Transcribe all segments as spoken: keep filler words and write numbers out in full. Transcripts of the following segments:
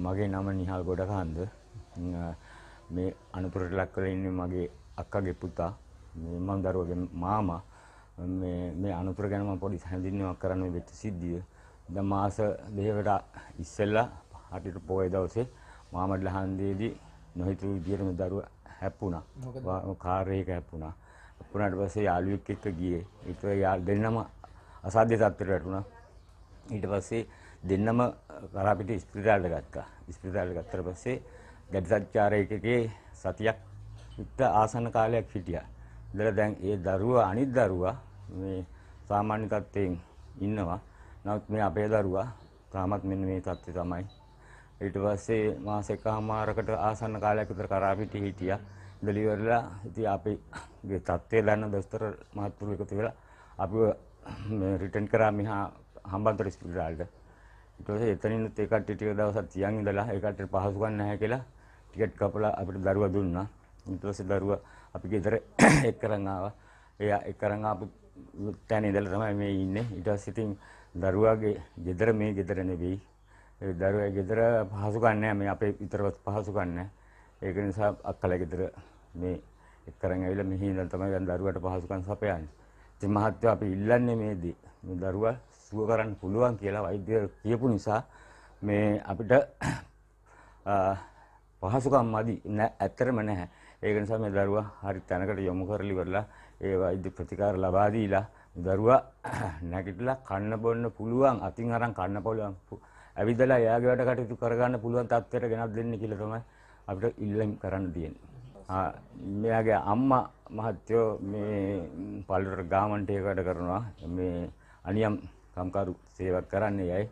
මගේ නම නිහාල් ගොඩකන්ද. මේ අනුතරට ලක් කරලා ඉන්නේ මගේ අක්කගේ පුතා. මේ මම දරුවගේ මාමා. මේ මේ අනුතර ගැන මම පොඩි හැඳින්වීමක් කරන්න වෙච්ච සිද්ධිය. දැන් මාස දෙකකට ඉස්සෙල්ලා හටිට පොයේ දවසේ මාමඩලා හන්දියේදී නොහිතු විදියට මේ දරුවා හැප්පුණා. කාර් එකක හැප්පුණා. හැප්පුණාට පස්සේ යාළුවෙක් එක්ක ගියේ. ඊට යාළු දෙන්නම අසාධ්‍ය තත්ත්වයට වැටුණා. ඊට පස්සේ දෙන්නම කරාපිට ඉස්පිරිතාලෙට ගත්තා. ඉස්පිරිතාලෙට ගත්තට පස්සේ ගැටි සත්‍යාරයකගේ සතියක් විතර ආසන්න කාලයක් හිටියා. ඉතල දැන් ඒ දරුවා අනිත් දරුවා මේ සාමාන්‍ය තත්ත්වයෙන් ඉන්නවා. නමුත් මේ අපේ දරුවා තාමත් මෙන්න මේ තත්ත්වය තමයි. ඊට පස්සේ මාස එකමාරකට ආසන්න කාලයක් විතර කරාපිටි හිටියා. ඉඳලි ඉවරලා ඉතින් අපේ තත්ත්වය දන්න දොස්තර මහත්තුරු එකතු වෙලා අපිව රිටර්න් කරා මෙහා හම්බන්තොට ඉස්පිරිතාලෙට. ඊට පස්සේ එතනිනුත් ඒ කට්ටිය ටික දවසක් තියන් ඉඳලා ඒ කට්ටියට පහසුකම් නැහැ කියලා ටිකට් කපලා අපිට දරුවා දුන්නා. ඊට පස්සේ දරුවා අපි ගෙදර එක්කරන් ආවා. එයා එක්කරන් ආපු තැන ඉඳලා තමයි මේ ඉන්නේ. ඊට පස්සේ ඉතින් දරුවාගේ ගෙදර මේ ගෙදර නෙවෙයි. ඒ දරුවාගේ ගෙදර පහසුකම් නැහැ. මේ අපේ විතරවත් පහසුකම් නැහැ. ඒක නිසා අක්කලා ගෙදර මේ එක්කරන් ඇවිල්ලා මෙහි ඉඳන් තමයි දැන් දරුවාට පහසුකම් සපයන්නේ. ඉතින් මහත්තයා අපි ඉල්ලන්නේ මේ දේ. මේ දරුවා සුව කරන්න පුළුවන් කියලා වෛද්‍යවරු කියපු නිසා මේ අපිට පහසුකම් මදි ඇත්තටම නැහැ. ඒක නිසා මේ දරුවා හරි තැනකට යොමු කරලි ඉවරලා ඒ වෛද්‍ය ප්‍රතිකාර ලබා දීලා දරුවා නැගිටලා කන්න බොන්න පුළුවන් අතින් අරන් කන්න පුළුවන් ඇවිදලා එයාගේ වැඩ කටයුතු කරගන්න පුළුවන් තත්ත්වයට ගෙනත් දෙන්න කියලා තමයි අපිට ඉල්ලීම් කරන්න තියෙන්නේ. ආ මෙයාගේ අම්මා මහත්තයෝ මේ පළතර ගාමන්ට් එක වැඩ කරනවා. මේ අනියම් කම්කරු සේවයක් කරන්නේ යයි.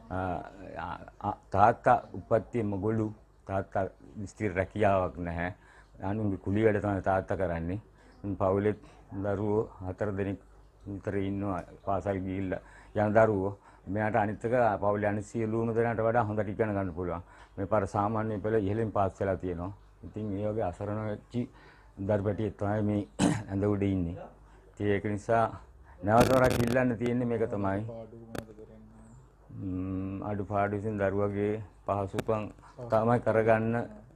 තාත්තා උපත්තියම ගොළු තාත්තා ස්ථිර රැකියාවක් නැහැ. අනුන්ගේ කුලී වැඩ තමයි තාත්තා කරන්නේ. පවුලෙත් දරුවෝ හතර දෙනෙක් විතර ඉන්නවා පාසල් ගිහිල්ලා යන දරුවෝ. මෙයාට අනිත් එක පවුලේ අනිත් සියලුම දෙනාට වඩා හොඳට ඉගෙන ගන්න පුළුවන්. මේ පාර සාමාන්‍ය පෙළ ඉහළින් පාස් වෙලා තියෙනවා. ඉතින් මේ වගේ අසරණ වෙච්ච දරුපැටියෙක් තමයි මේ ඇඳ උඩ ඉන්නේ. ඉතින් ඒක නිසා නැවතවරක් ඉල්ලන්න තියෙන්නේ මේක තමයි. අඩුපාඩු විසින් දරුවගේ පහසුකම් තමයි කරගන්න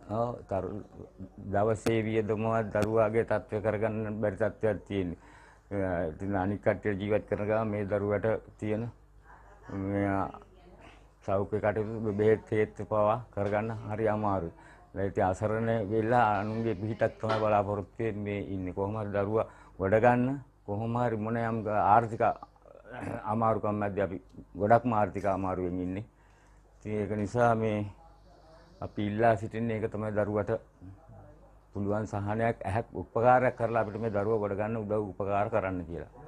දවසේ වියදමවත් දරුවාගේ තත්ත්වය කරගන්න බැරි තත්ත්වයක් තියෙන්නේ. ඉතින් අනික් කට්ටිය ජීවත් කරන ගමන් මේ දරුවට තියෙන මේ සෞඛ්‍ය කටයුතු බෙහෙත් හේත් පවා කරගන්න හරි අමාරුයි. ඒ ඉතින් අසරණ වෙලා අනුන්ගේ පිහිටක් තමයි බලාපොරොත්තු වෙන්නේ මේ ඉන්නේ. කොහොම හරි දරුවා වඩ ගන්න කොහොම හරි මොන යම් ආර්ථික අමාරුකම් මැද්දේ අපි ගොඩක්ම ආර්ථික අමාරුවෙන් ඉන්නේ. ඉතින් ඒක නිසා මේ අපි ඉල්ලා සිටින්නේ ඒක තමයි දරුවට පුළුවන් සහනයක් ඇහක් උපකාරයක් කරලා අපිට මේ දරුවා ගොඩ ගන්න උදව් උපකාර කරන්න කියලා.